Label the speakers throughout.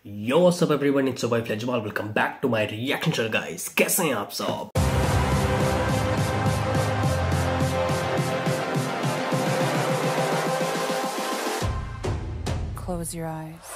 Speaker 1: Yo, what's up everyone, it's your boy Flejmal. Welcome back to my reaction channel guys. कैसे हैं आप सब?
Speaker 2: Close your eyes.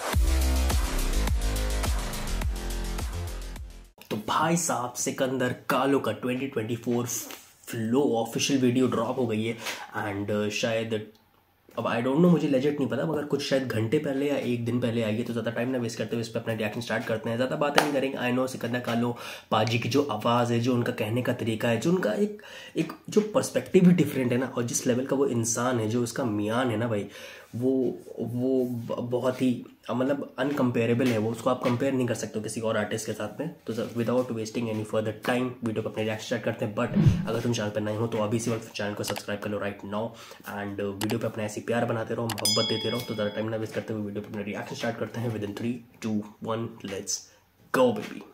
Speaker 1: तो भाई साहब सिकंदर कालो का 2024 फ्लो ऑफिशियल वीडियो ड्रॉप हो गई है एंड शायद अब आई डोंट नो, मुझे लेजेंड नहीं पता, मगर कुछ शायद घंटे पहले या एक दिन पहले आई है। तो ज़्यादा टाइम ना वेस्ट करते हुए इस पर अपना रिएक्शन स्टार्ट करते हैं। ज़्यादा बातें नहीं करेंगे। आई नो सिकंदर कालो पाजी की जो आवाज़ है, जो उनका कहने का तरीका है, जो उनका एक जो पर्सपेक्टिव भी डिफरेंट है ना, और जिस लेवल का वो इंसान है, जो उसका मियान है ना भाई, वो बहुत ही मतलब अनकम्पेरेबल है। वो उसको आप कंपेयर नहीं कर सकते हो किसी और आर्टिस्ट के साथ में। तो without wasting any further time video को अपने रिएक्शन स्टार्ट करते हैं। बट अगर तुम चैनल पर नहीं हो तो अभी इसी वक्त चैनल को सब्सक्राइब कर लो राइट नाउ एंड वीडियो पे अपना ऐसी प्यार बनाते रहो, मोहब्बत देते रहो। तो ज़्यादा टाइम ना वेस्ट करते हुए वीडियो पे अपने रिएक्शन स्टार्ट करते हैं। Within 3, 2, 1 let's go baby.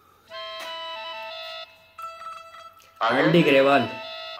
Speaker 1: Andy Grewal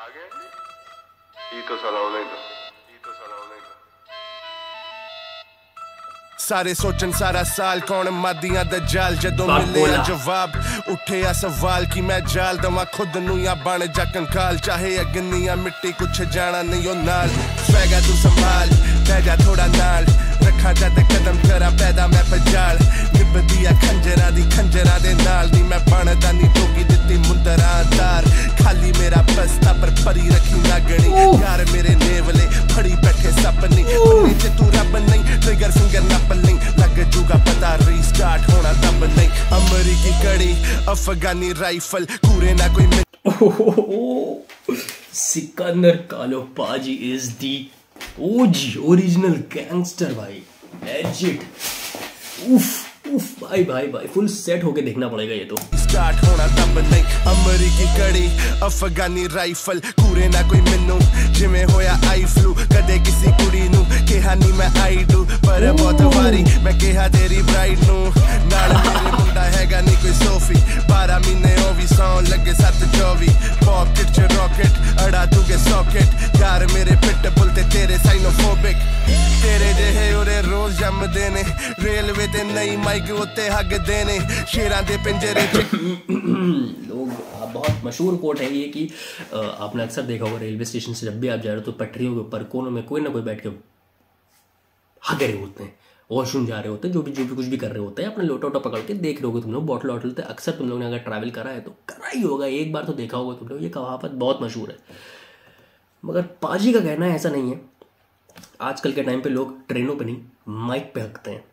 Speaker 3: सारे सोचन सारा साल कौन मादियां दा जाल, जदों मिले जवाब उठे आ सवाल कि मैं जाल दवा खुद नू या बन जा कंकाल। चाहे अग्नि या मिट्टी कुछ जाना नहीं ओ नाल, स्वैगा तू संभाल पै जा थोड़ा नाल, रखा जद कदम करा पैदा मैं पजाल। निभदिया खंजरा दे नाल नी मैं बनदा नी टोकी दित्ती मुंदरा तार। खाली मेरा बस्ता पर परी रखी नागणी, यार मेरे नेवले फड़ी बैठे सपनी। नीचे तू रब नहीं, ट्रिगर फिंगर नप नहीं, लग जूगा पता रीस्टार्ट होना तब नहीं। अमरीकी कड़ी अफगानी राइफल कूरे ना कोई।
Speaker 1: सिकंदर कालो पाजी is the OG original gangster भाई, लेजेंड। उफ भाई फुल सेट होके देखना पड़ेगा ये तो।
Speaker 3: स्टार्ट होना तब नहीं, अमरीकी कड़ी अफगानी राइफल कूरे ना कोई मैनू, जिवें होया आई फ्लू कदे किसी कुड़ी नू कहा नहीं मैं आई डू, पर बहुत वारी मैं कहा तेरी ब्राइड नू। नाल मेरे मुंडा हैगा नहीं कोई सोफी, 12 महीने हो भी सौ लगे 7-24। पॉकेट च रॉकेट अड़ा तू के सॉकेट, यार मेरे पिट बुलते तेरे साइनोफोबिक। तेरे जेहे उरे रोज जम देने, रेलवे ते नई माइक उत्ते हग देने, शेरां दे पिंजरे
Speaker 1: लोग बहुत मशहूर कोट है ये कि आपने अक्सर देखा होगा रेलवे स्टेशन से जब भी आप जा रहे हो तो पटरियों के ऊपर कोनों में कोई ना कोई बैठ के हग रहे होते हैं, वॉशरूम जा रहे होते हैं, जो भी कुछ भी कर रहे होते हैं, अपने लोटा पकड़ के देख रहे होगे तुम लोग, बॉटल वॉटल। तो अक्सर तुम लोग ने अगर ट्रैवल करा है तो करा ही होगा, एक बार तो देखा होगा तुम लोग। ये कहावत बहुत मशहूर है, मगर पाजी का कहना है ऐसा नहीं है। आजकल के टाइम पे लोग ट्रेनों पे नहीं माइक पे हकते हैं।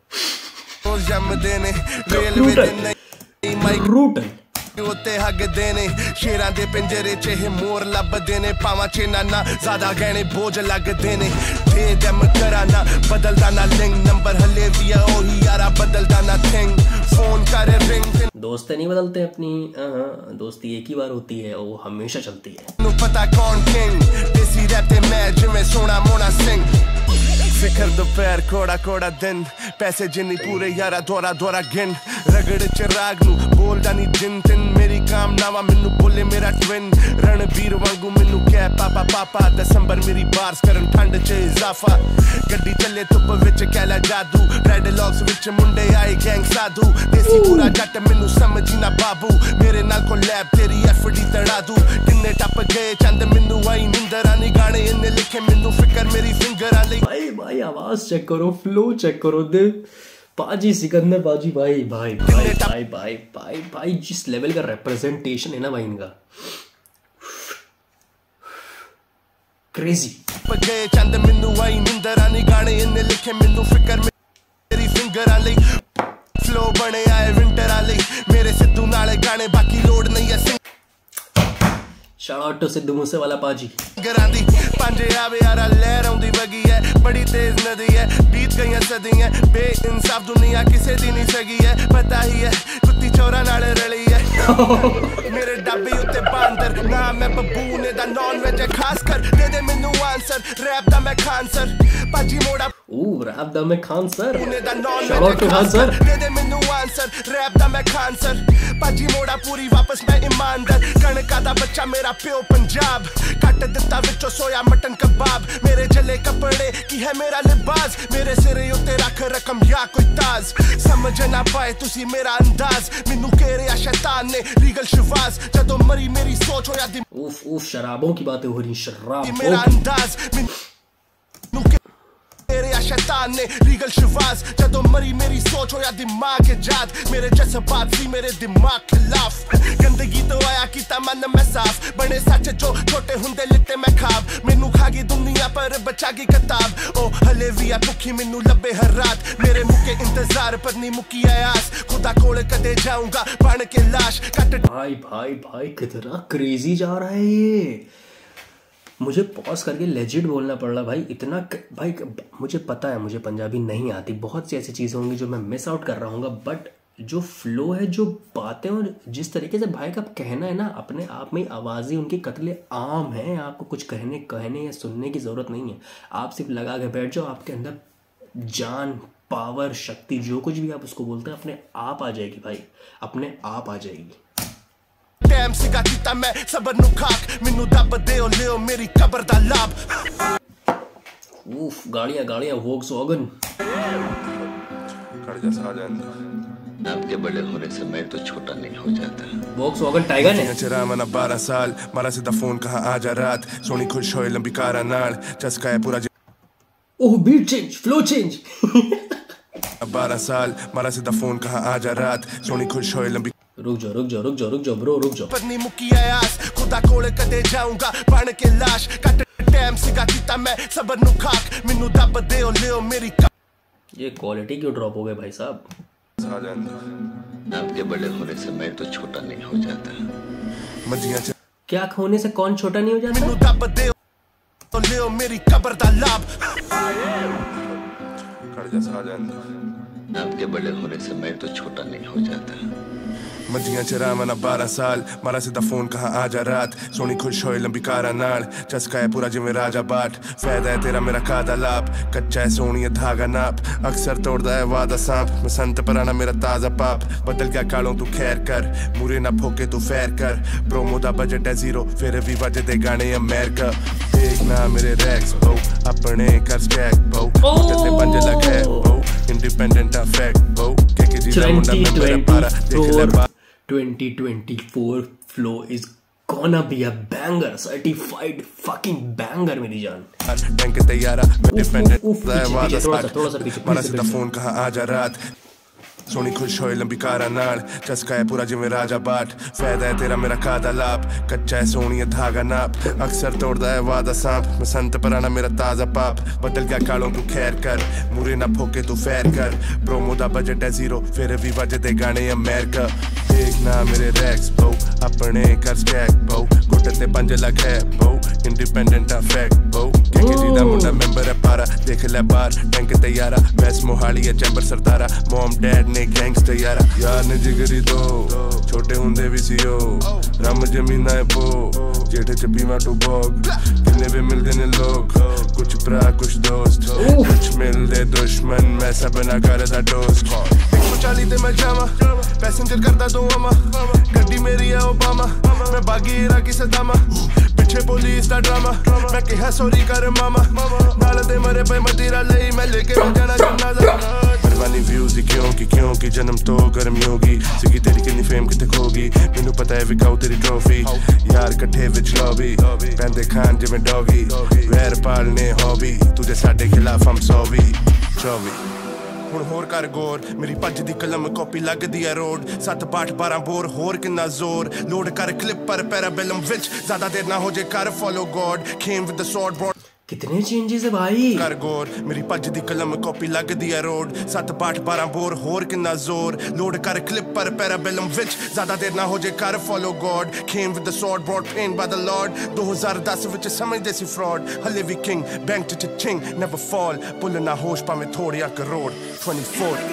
Speaker 3: उत्ते हग देने, शेरां दे पिंजरे च मोर लब देने, पावा चेना ना ज्यादा गहने बोझ लग देने। दे दम कराना बदलदा ना लिंग, नंबर हले भी ओही यारा बदलदा ना थिंग। फोन कर रिंग,
Speaker 1: दोस्तें नहीं बदलते अपनी, दोस्ती एक ही बार होती है, वो हमेशा चलती है।
Speaker 3: नु पता कौन किंग, देसी रैप ते मैं जिवें सोना मोना सिंह। फिकर दोपहर कोड़ा दिन, पैसे जिन्नी पूरे यारा दौरा गिन। रगड़ चिराग नू बोलदा नी जिन तिन, मेरी काम नावा मैनू बोले मेरा ट्विन। रणबीर वांगू मैनू कह पापा, दिसंबर मेरी बार्स करन ठंड च इजाफा। गड्डी चले धुप विच कैला जादू, रेड लॉक्स विच मुंडे आए गैंग साधु। देसी पूरा जट मैनू समझी ना बाबू, मेरे नाल को लैब तेरी एफडी तड़ा दू। किन्ने टप गए चंद मैनू आई निंदरा नी, गाने इन्ने लिखे मैनू फिकर मेरी फिंगर आली।
Speaker 1: भाई आवाज चेक करो, फ्लो चेक करो, दिल पाजी सिकंदर पाजी भाई जिस लेवल का रिप्रेजेंटेशन है ना भाई इनका, क्रेजी।
Speaker 3: गए चंद मैनू आई निंदरा नी, गाने इन्ने लिखे मैनू फिकर मेरी फिंगर आली। फ्लो बने आए विंटर आली, मेरे सिद्धू नाले गाने बाकी लोड नहीं है।
Speaker 1: Shout out to Sidhu Moosewala पाजी।
Speaker 3: गरांदी पंजे आवे यारा लहर आउंदी वगी है, बड़ी तेज नदी है, बीत गई सदियां, बेइंसाफ दुनिया किसे दी नहीं सकी है। पता ही है कुत्ती चोरा नाल रली है, मेरे डब्बे उत्ते बांदर ना मैं बबूने दा नॉन वेज है खास कर। दे दे मैनू आंसर, रैप दा मैं खान सर पाजी मोड़ा।
Speaker 1: रैप दा मैं Khan sir,
Speaker 3: shout
Speaker 1: out to Khan sir.
Speaker 3: दे दे मैनू आंसर, सर रैप दा मैं खान सर भाजी मोड़ा पूरी वापस मैं ईमानदार कणका दा बच्चा मेरा प्यो पंजाब कट दिता विचों सोया मटन कबाब मेरे जले कपड़े की है मेरा लिबास मेरे सिरे उत्ते रख रकम या कोई ताज समझ ना पाए तुसी मेरा अंदाज मैनू कह रहा शैतान ने रीगल शिवास जदों मरी मेरी सोच होया
Speaker 1: उफ शराबों की बातें हो रही शराब
Speaker 3: मेरा अंदाज मेरे शैतान ने रीगल शिवास जदों मरी मेरी सोच होया दिमाग जात मेरे जज्बात सी मेरे दिमाग खिलाफ गंदगी तो आया कीता मन मैं साफ बने सच जो छोटे हुंदे लिते मैं खाब मैनू खागी दुनिया पर बचा गई किताब ओ हले भी आ भुखी मैनू लबे हर रात मेरे मुके इंतजार पर नहीं मुकी आस खुदा कोल कदे जाऊंगा बन के लाश कट
Speaker 1: भाई भाई भाई कितना क्रेजी जा रहा है ये मुझे पॉज करके लेजिट बोलना पड़ रहा भाई इतना भाई मुझे पता है मुझे पंजाबी नहीं आती बहुत सी ऐसी चीज़ें होंगी जो मैं मिस आउट कर रहा हूँ बट जो फ्लो है जो बातें और जिस तरीके से भाई का कहना है ना अपने आप में आवाज़ें उनकी कतले आम हैं आपको कुछ कहने या सुनने की ज़रूरत नहीं है आप सिर्फ लगा के बैठ जाओ आपके अंदर जान पावर शक्ति जो कुछ भी आप उसको बोलते हैं अपने आप आ जाएगी भाई अपने आप आ जाएगी
Speaker 3: टाइम सिगा कीता मैं सबर नु खाक मैनू दब देओ लियो मेरी कब्र दा लाभ
Speaker 1: उफ गाड़ियां वोक्सवैगन
Speaker 3: खड़ जा साजन
Speaker 2: आपके बड़े होने से मैं तो छोटा नहीं हो जाता
Speaker 1: वोक्सवैगन टाइगर ने
Speaker 3: चरा मना 12 साल मारा सीधा फोन कहां आजा रात सोनी खुश होए लंबी कारा नाल चस्का है पूरा
Speaker 1: oh beat change flow change
Speaker 3: 12 साल मारा सीधा फोन कहां आजा रात सोनी खुश होए लंबी
Speaker 1: रुक जाओ ब्रो रुक जाओ
Speaker 3: पत्नी मुकी आयास खुदा कोल कदे जाऊंगा बन के लाश कट टाइम सिगा कीता मैं सबर नु खाक मैनू दब देओ लियो मेरी
Speaker 1: ये क्वालिटी क्यों ड्रॉप हो गए भाई साहब
Speaker 2: आपके बड़े होने से मैं तो छोटा नहीं हो जाता
Speaker 3: मजियां
Speaker 1: क्या होने से कौन छोटा नहीं हो जाता
Speaker 3: मैनू दब देओ लियो मेरी कब्र दा लाभ खड़ जा साजन
Speaker 2: आपके बड़े होने से मैं तो छोटा नहीं हो जाता
Speaker 3: मजियां चरा मना 12 साल मारा सीधा फोन कहां आजा रात सोनी खुश होए लंबी कारा नाल चस्का है पूरा जिवें राजा बाट फायदा है तेरा मेरा कादा लाभ कच्चा है सोनिया धागा नाप अक्सर तोड़दा है वादा सांप मैं संत पराना मेरा ताजा पाप बदल गया कालों तू खैर कर मुरे ना भोके तू फैर कर प्रोमो दा बजट है जीरो फिर भी बजदे गाने अमेरिका देखना मेरे रैक्स बो अपने कर स्टैक बो कितने पंज लग है बो इंडिपेंडेंट अफेक्ट बो के जीता मुंडा मेरा पारा देख ले
Speaker 1: 2024 flow is gonna be a banger, certified fucking banger मेरी जान।
Speaker 3: टैंक तैयारा डिपेंडेंट
Speaker 1: थोड़ा सा पीछे
Speaker 3: मारा सीधा फोन कहां आजा रात सोनी खुश होए लंबी कारा नाल चस्का है पूरा जिवें राजा बाट फायदा है तेरा मेरा कादा लाभ कच्चा है सोनिया धागा नाप अक्सर तोड़दा है वादा सांप मैं संत पराना मेरा ताजा पाप बदल गया कालों तू खैर कर मुरे ना भोके तू फैर कर प्रोमो दा बजट है जीरो फिर भी बजदे गाने अमेरिका देखना मेरे रैक्स बो अपने कर स्टैक बो गुट ते पंज लग है बो इंडिपेंडेंट अफेक्ट बो के जीदा मुंडा मेंबर है पारा देख ले बार टैंक तैयारा वैस मोहाली है चैंबर सरदारा मॉम डैड ने गैंगस्टर यारा यार ने जिगरी दो छोटे हुंदे भी सीओ रम जमीना है बो जेठे च पीवा टू भोग किन्ने भी मिलदे ने लोग कुछ भरा कुछ दोस्त कुछ मिलदे दुश्मन मैं सब ना करदा दोस्त 140 ते मैं जावा पैसेंजर करदा दो अमा गड्डी मेरी है ओबामा मैं बागी इराकी सदामा पिछे पुलिस दा ड्रामा मैं कहा सॉरी कर मामा नाल दे मरे पे मदीरा लई मैं लेके जाना जनाजा परवानी व्यूज दी क्योंकि जन्म तो गर्मियों की सिगी तेरी कितनी फेम किते खोगी मैनू पता है विकाऊ तेरी ट्रॉफी यार कट्ठे विच लॉबी पैंदे खान जिवें डॉगी वैर पालने हॉबी तुझे साडे खिलाफ हम 124 ਹੁਣ ਹੋਰ ਕਰ ਗੌਰ ਮੇਰੀ ਭੱਜ ਦੀ ਕਲਮ ਕਾਪੀ ਲੱਗਦੀ ਐ ਰੋਡ 7 ਪਾਠ 12 ਬੋਰ ਹੋਰ ਕਿੰਨਾ ਜ਼ੋਰ ਲੋਡ ਕਰ ਕਲਿੱਪ ਪਰ ਪੈਰਾਬੈਲਮ ਵਿੱਚ ਜ਼ਿਆਦਾ ਦੇਰ ਨਾ ਹੋ ਜੇ ਕਰ follow God came with the sword brought
Speaker 1: कितने चेंजेस है भाई
Speaker 3: कर गौर मेरी भज दी कलम कॉपी लगदी है रोड 7 पाठ 12 बोर होर किन्ना जोर लोड कर क्लिप पर पैराबेलम विच ज्यादा देर ना हो जे कर follow God came with the sword brought pain by the lord 2010 विच समझदे सी फ्रॉड हले भी किंग बैंक च चिंग never fall पुल ना होश पावे थोड़िया crore 24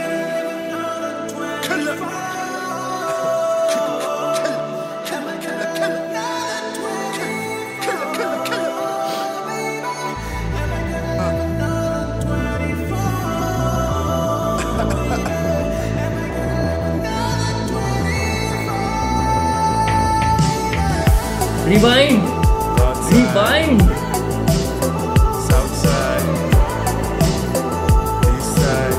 Speaker 1: rewind rewind.
Speaker 3: South side, east side,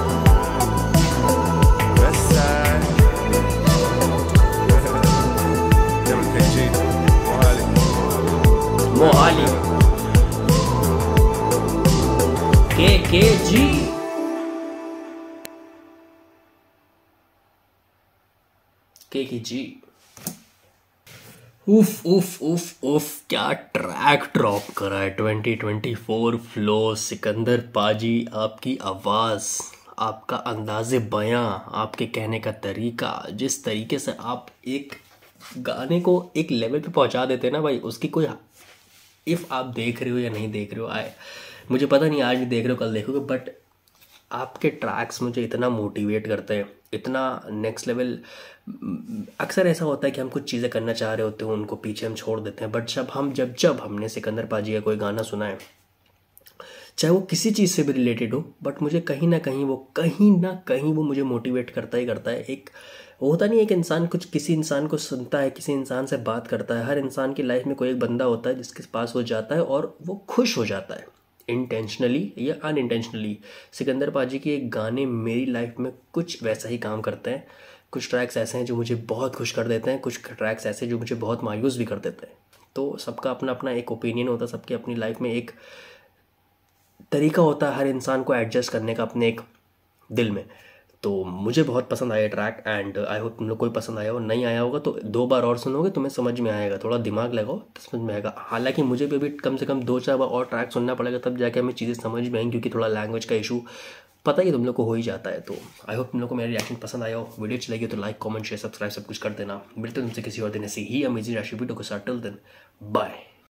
Speaker 3: west side. WKG,
Speaker 1: Mohali KKG। उफ उफ उफ उफ, क्या ट्रैक ड्रॉप करा है 2024 फ्लो। सिकंदर पाजी, आपकी आवाज़, आपका अंदाज़े बयां, आपके कहने का तरीका, जिस तरीके से आप एक गाने को एक लेवल पे पहुंचा देते हैं ना भाई, उसकी कोई, इफ़ आप देख रहे हो या नहीं देख रहे हो, मुझे पता नहीं, आज नहीं देख रहे हो कल देखोगे, बट आपके ट्रैक्स मुझे इतना मोटिवेट करते हैं, इतना नेक्स्ट लेवल। अक्सर ऐसा होता है कि हम कुछ चीज़ें करना चाह रहे होते हैं, उनको पीछे हम छोड़ देते हैं, बट जब हमने सिकंदर पाजी का कोई गाना सुना है, चाहे वो किसी चीज़ से भी रिलेटेड हो, बट मुझे कहीं ना कहीं वो मुझे मोटिवेट करता ही करता है। एक होता नहीं, एक इंसान किसी इंसान को सुनता है, किसी इंसान से बात करता है, हर इंसान की लाइफ में कोई एक बंदा होता है जिसके पास वो जाता है और वो खुश हो जाता है, इंटेंशनली या अनइंटेंशनली। सिकंदर पाजी के एक गाने मेरी लाइफ में कुछ वैसा ही काम करते हैं। कुछ ट्रैक्स ऐसे हैं जो मुझे बहुत खुश कर देते हैं, कुछ ट्रैक्स ऐसे जो मुझे बहुत मायूस भी कर देते हैं। तो सबका अपना अपना एक ओपिनियन होता है, सबके अपनी लाइफ में एक तरीका होता है हर इंसान को एडजस्ट करने का अपने एक दिल में। तो मुझे बहुत पसंद आया ट्रैक, एंड आई होप तुम लोग को भी पसंद आया हो। नहीं आया होगा तो 2 बार और सुनोगे तुम्हें समझ में आएगा, थोड़ा दिमाग लगाओ तो समझ में आएगा। हालांकि मुझे भी अभी कम से कम 2-4 बार और ट्रैक सुनना पड़ेगा, तब जाके हमें चीज़ें समझ में आएंगी, क्योंकि थोड़ा लैंग्वेज का इशू पता ही तुम लोग को हो ही जाता है। तो आई होप तुम लोग को मेरा रिएक्शन पसंद आया हो। वीडियो अच्छी लगी तो लाइक, कमेंट, शेयर, सब्सक्राइब सब कुछ कर देना। मिलते हैं तुमसे किसी और दिन ऐसे ही अमेजिंग राशि वीडियो के साथ। Till then bye.